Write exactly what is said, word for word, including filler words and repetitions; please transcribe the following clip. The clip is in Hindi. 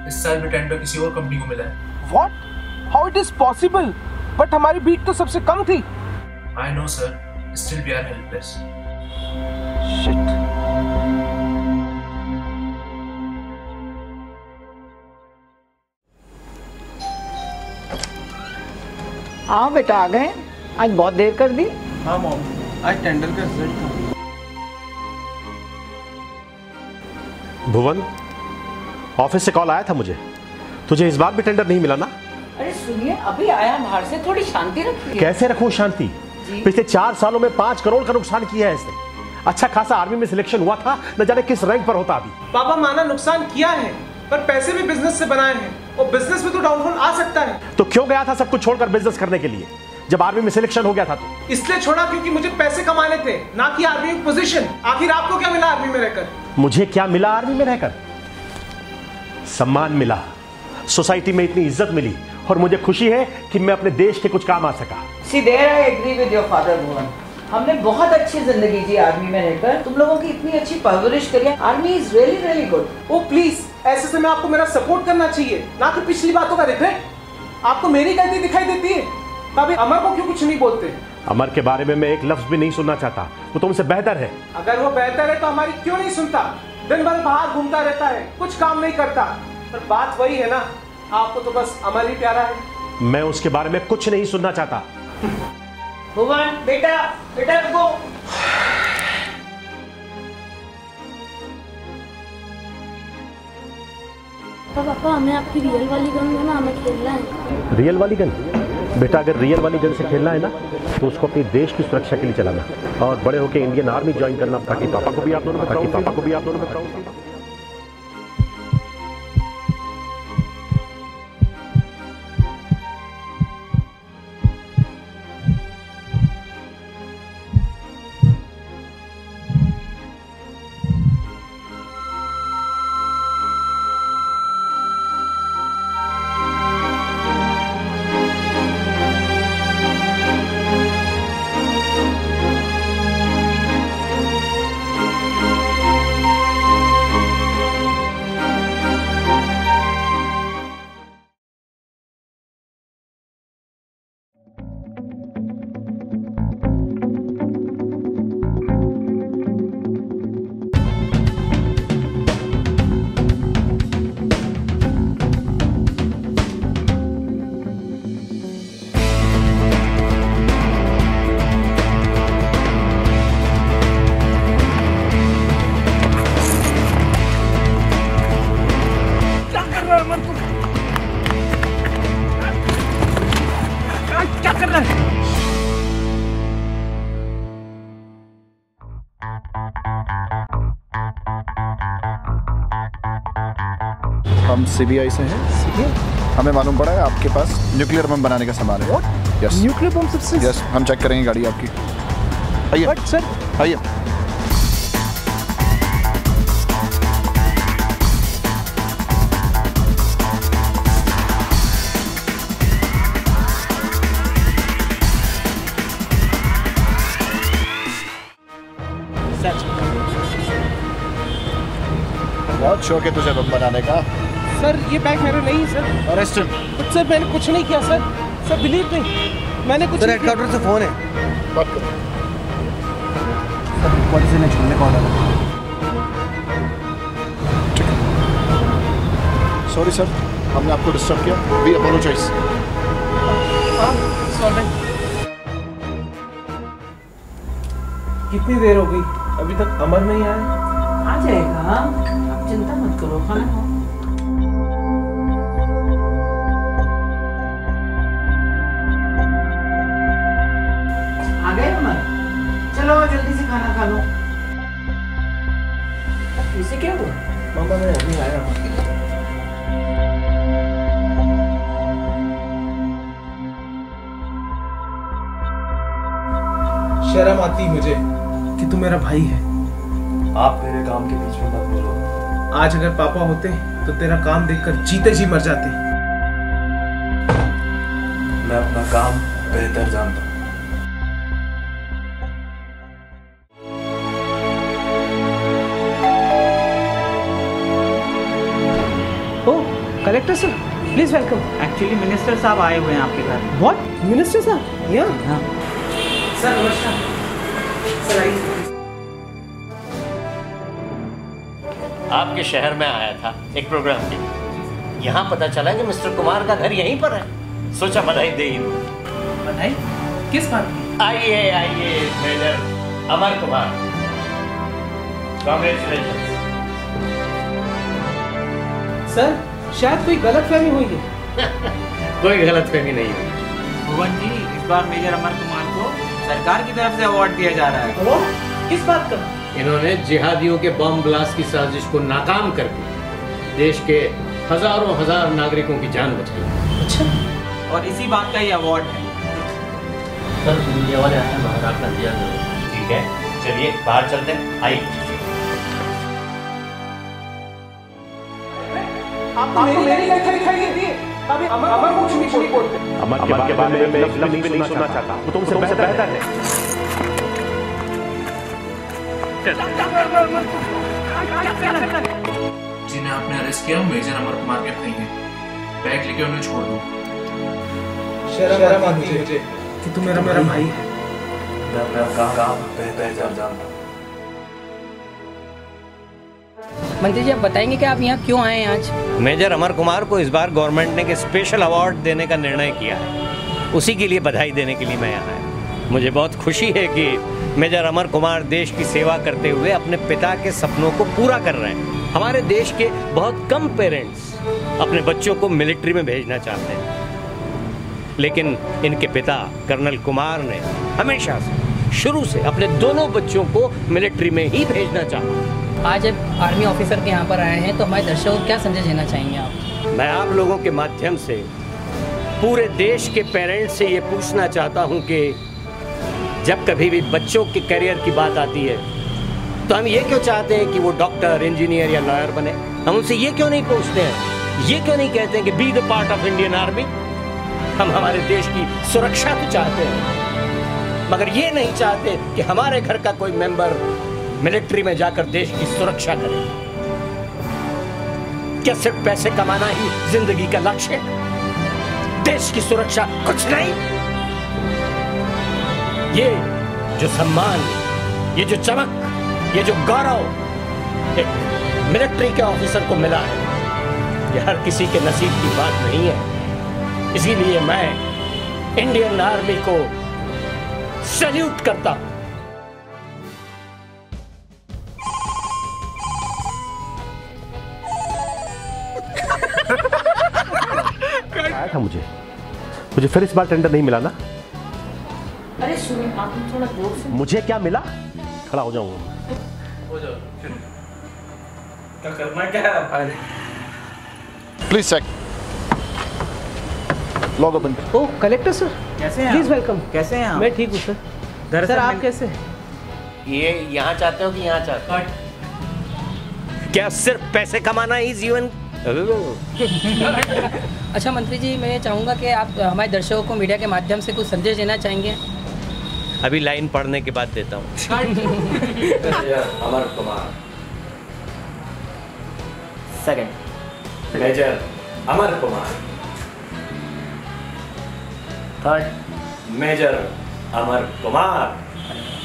इस साल भी टेंडर किसी और कंपनी को मिला है। What? How it is possible? But हमारी बीट तो सबसे कम थी। I know sir, still we are helpless. Shit. हाँ बेटा आ गए। आज बहुत देर कर दी। हाँ मॉम, आज टेंडर का रिजल्ट था। भुवन, ऑफिस से कॉल आया था मुझे, तुझे इस बार भी टेंडर नहीं मिला ना? अरे सुनिए, अभी आया बाहर से, थोड़ी शांति रखिए। कैसे रखूं शांति? पिछले चार सालों में पांच करोड़ का नुकसान किया है इसने। अच्छा खासा आर्मी में सिलेक्शन हुआ था, न जाने किस रैंक पर होता अभी। पापा माना नुकसान किया है, पर पैसे भी बिजनेस से बनाए हैं और बिजनेस में तो डाउनफॉल आ सकता है। तो क्यों गया था सब कुछ छोड़कर बिजनेस करने के लिए, जब आर्मी में सिलेक्शन हो गया था? तो इसलिए छोड़ा क्योंकि मुझे पैसे कमाने थे, ना कि आर्मी की पोजीशन। आखिर आपको क्या मिला आर्मी में रहकर? मुझे क्या मिला आर्मी में रहकर? सम्मान मिला, सोसाइटी में इतनी इज्जत मिली, और मुझे खुशी है कि मैं अपने देश के कुछ काम आ सका। See there I agree with your father भुवन। हमने बहुत अच्छी जिंदगी जी आर्मी में रहकर, तुम लोगों की इतनी अच्छी परवरिश करी है। Army is really really good. Oh please, ऐसे समय आपको मेरा सपोर्ट करना चाहिए, ना कि पिछली बातों का रिग्रेट। आपको मेरी गलती दिखाई देती है, तभी अमर को क्यों कुछ नहीं बोलते? अमर के बारे में मैं एक लफ्ज भी नहीं सुनना चाहता, वो तुमसे बेहतर है। अगर वो बेहतर है तो हमारी क्यों नहीं सुनता? दिन भर बाहर घूमता रहता है, कुछ काम नहीं करता। पर बात वही है ना, आपको तो बस अमर ही प्यारा है। मैं उसके बारे में कुछ नहीं सुनना चाहता। भुवन बेटा, बेटा रुको। तो पापा हमें आपकी रियल वाली गन है ना, हमें खेलना है। रियल वाली गन? बेटा अगर रियल वाली गन से खेलना है ना, तो उसको अपने देश की सुरक्षा के लिए चलाना, और बड़े होकर इंडियन आर्मी ज्वाइन करना, ताकि पापा को भी आप दोनों में ताकि पापा को भी आप दोनों में प्राउड। हम सीबीआई से हैं। हमें मालूम पड़ा है आपके पास न्यूक्लियर बम बनाने का सामान है। यस, न्यूक्लियर बम सबसे? यस, हम चेक करेंगे गाड़ी आपकी। आइए सर, आइए। बहुत शौक है तुझे बम बनाने का। सर ये बैग मेरा नहीं sir. Arrest him. But sir मैंने कुछ नहीं किया सर। सर बिलीव नहीं, मैंने कुछ नहीं किया। हेडक्वार्टर से फोन है, बात करो। सर पुलिस ने छोड़ने का ऑर्डर है। सॉरी सर, हमने आपको डिस्टर्ब किया। We apologise. हाँ सॉरी। कितनी देर हो गई, अभी तक अमर नहीं आया? आ जाएगा, आप चिंता मत करो। खाना खाओ। आ गए अमर? चलो जल्दी से खाना खा लो। इसे क्या हुआ? मामा मैं अभी आया हूँ। शर्म आती मुझे कि तू मेरा भाई है। आप मेरे काम के बीच में मत बोलो। आज अगर पापा होते तो तेरा काम देखकर जीते जी मर जाते। मैं अपना काम बेहतर जानता हूँ। Oh collector sir, please welcome. Actually minister साहब आए हुए हैं आपके घर। व्हाट? मिनिस्टर साहब यहाँ? हाँ सर नमस्कार। सर आइए। आपके शहर में आया था एक प्रोग्राम के लिए। यहाँ पता चला कि मिस्टर कुमार का घर यहीं पर है। सोचा बधाई दे ही दूं। बधाई? किस बात की? आइए आइए major Amar Kumar, congratulation. Sir शायद कोई गलतफहमी हुई है। कोई गलतफहमी नहीं हुई। भुवन जी, इस बार मेजर अमर कुमार को सरकार की तरफ से अवार्ड दिया जा रहा है। वो किस बात का? इन्होंने जिहादियों के बम ब्लास्ट की साजिश को नाकाम करके देश के हजारों हजार नागरिकों की जान बचाई। अच्छा, और इसी बात का ये अवार्ड है। सर ये वाले बाहर आकर दिया करो। ठीक है, चलिए बाहर चलते हैं। आइए। आपको मेरी मेरी लेक्चर दिखाई दी। अभी अमर अमर कुछ नहीं बोलते। अमर के बारे में मैं लफ्ज़ भी नहीं सुनना चाहता। वो तुमसे बेहतर है। जिन्हें आपने अरेस्ट किया मेजर अमर कुमार के भाई हैं। बैग लेके उन्हें छोड़ दो। शर्म आती है मुझे कि तू मेरा मेरा भाई है। मैं अपना काम काम बेहतर जानता हूँ। मंत्री जी, आप बताएंगे कि आप यहाँ क्यों आए हैं आज? मेजर अमर कुमार को इस बार गवर्नमेंट ने एक स्पेशल अवार्ड देने का निर्णय किया है। उसी के लिए बधाई देने के लिए मैं यहाँ आया। मुझे बहुत खुशी है कि मेजर अमर कुमार देश की सेवा करते हुए अपने पिता के सपनों को पूरा कर रहे हैं। हमारे देश के बहुत कम पेरेंट्स अपने बच्चों को मिलिट्री में भेजना चाहते हैं, लेकिन इनके पिता कर्नल कुमार ने हमेशा से शुरू से अपने दोनों बच्चों को मिलिट्री में ही भेजना चाहा। आज जब आर्मी ऑफिसर के यहाँ पर आए हैं तो हमारे दर्शकों को क्या संदेश देना चाहेंगे आप? मैं आप लोगों के माध्यम से पूरे देश के पेरेंट्स से ये पूछना चाहता हूँ कि जब कभी भी बच्चों के करियर की बात आती है तो हम ये क्यों चाहते हैं कि वो डॉक्टर, इंजीनियर या लॉयर बने? हम उनसे ये क्यों नहीं पूछते हैं, ये क्यों नहीं कहते हैं कि be the part of Indian army? हम हमारे देश की सुरक्षा तो चाहते हैं, मगर ये नहीं चाहते कि हमारे घर का कोई मेंबर मिलिट्री में जाकर देश की सुरक्षा करे। क्या सिर्फ पैसे कमाना ही जिंदगी का लक्ष्य है? देश की सुरक्षा कुछ नहीं? ये जो सम्मान, ये जो चमक, ये जो गौरव एक मिलिट्री के ऑफिसर को मिला है, ये हर किसी के नसीब की बात नहीं है। इसीलिए मैं इंडियन आर्मी को सैल्यूट करता हूं। आया था मुझे मुझे फिर इस बार टेंडर नहीं मिला ना? अरे सुनिए, आप थोड़ा जोर से। मुझे क्या मिला? खड़ा हो जाऊंगा। हो जाओ। क्या करना क्या है? Please check. Log open. Oh collector sir, कैसे हैं प्लीज आप? वेलकम। कैसे हैं आप? मैं ठीक हूँ सर। दरअसल सर आप मैं- कैसे हैं? ये यहाँ चाहते हो कि यहाँ चाहते हो? क्या सिर्फ पैसे कमाना ही जीवन? अच्छा मंत्री जी, मैं चाहूँगा कि आप हमारे दर्शकों को मीडिया के माध्यम से कुछ संदेश देना चाहेंगे? अभी लाइन पढ़ने के बाद देता हूँ। Amar Kumar, second. Major Amar Kumar, third major Amar Kumar,